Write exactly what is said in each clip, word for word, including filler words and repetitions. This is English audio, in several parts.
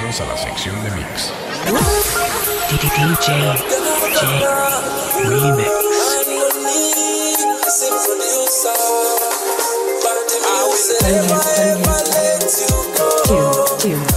Bienvenidos a la sección de mix. D J J Remix. Two, two.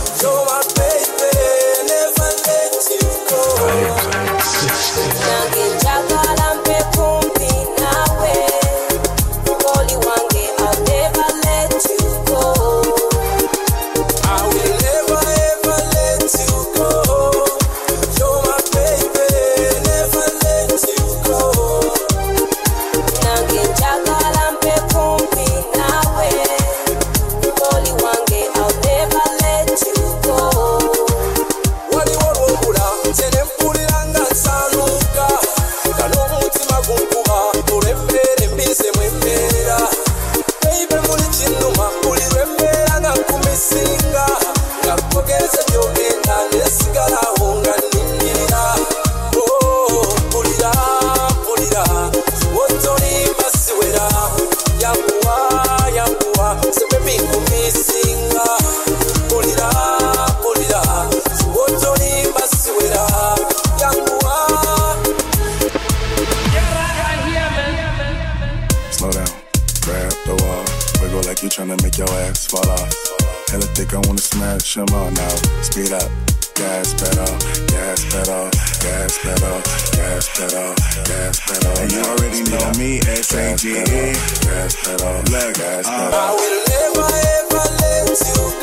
Come on now, speed up, gas pedal, gas pedal, gas pedal, gas pedal, gas pedal. And you already know me, S A G E, gas pedal, gas pedal. I will never ever let you go.